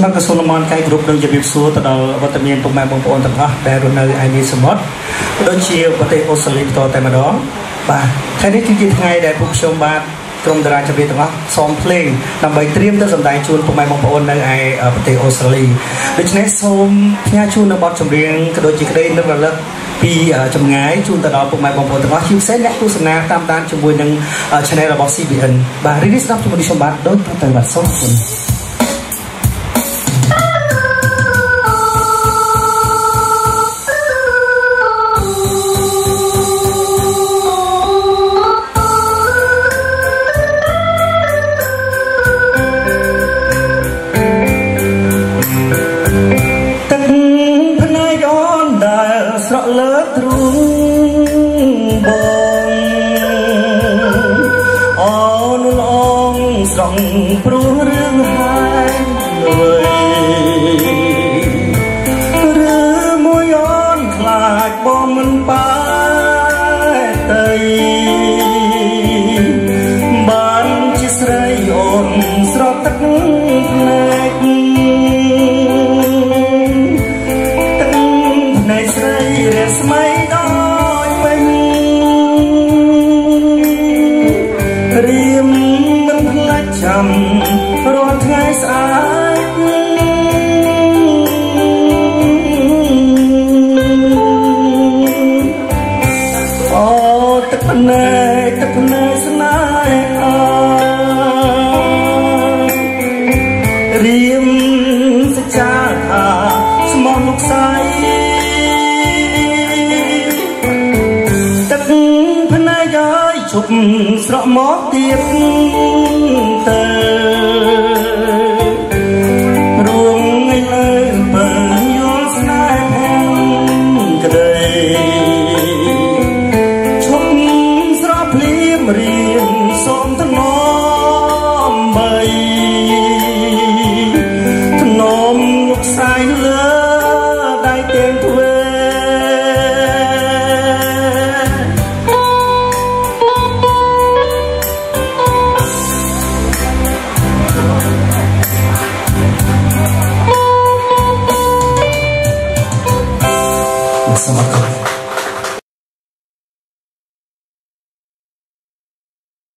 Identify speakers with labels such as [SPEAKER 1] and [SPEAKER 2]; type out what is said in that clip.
[SPEAKER 1] บังกระทรวงมรดกกรุ๊ปនឹងជំរាបសួរទៅដល់វត្តមានពុកម៉ែបងប្អូនទាំងអស់ដែលរស់នៅឯនេះសមុទ្រដូចជាប្រទេសអូស្ត្រាលីបន្តតែម្ដងបាទថ្ងៃនេះគឺជាថ្ងៃដែលពួកខ្ញុំបាទក្រុមតារាចម្រៀងទាំងអស់សូមភ្លេងដើម្បីត្រៀមទៅសម្ដែងជូនពុកម៉ែបងប្អូននៅឯប្រទេសអូស្ត្រាលីដូច្នេះសូមផ្ញើជូននៅបទចម្រៀងក៏ដូចជាក្តីនឹករលឹកពីចម្ងាយជូនទៅដល់ពុកម៉ែបងប្អូនទាំងអស់ជាពិសេសអ្នកទស្សនាតាមដានជាមួយនឹង Channel របស់ CBN បាទរីនេះស្ដាប់ជាមួយខ្ញុំបាទដូចទៅបាទសូមអរគុណស្រក់លើទ្រូងបងអូនលងស្រង់ព្រោះរឿងហើយឬមួយអូនខ្លាចបងមិនបាយទៅបានជាស្រីអូនស្រក់ទឹកភ្នែកស្មៃដោយពេញរៀមមិនផ្លាច់ចាំរាល់ថ្ងៃស្អាតអូទឹកភ្នែកស្នេហារៀមសច្ចាថាស្មោះលោកស្រីជប់ស្រក់មកទៀត